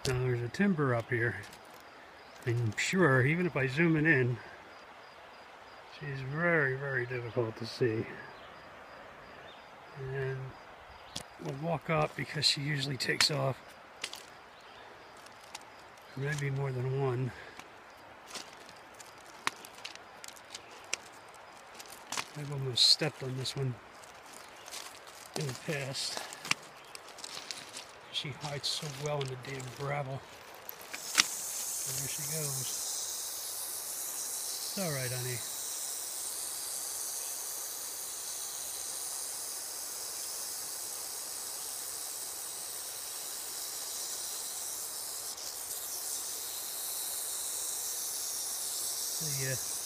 Now there's a timber up here. I'm sure, even if I zoom it in, she's very, very difficult to see. And we'll walk up because she usually takes off. There may be more than one. I've almost stepped on this one in the past. She hides so well in the damn gravel. And there she goes. It's alright, honey. See ya.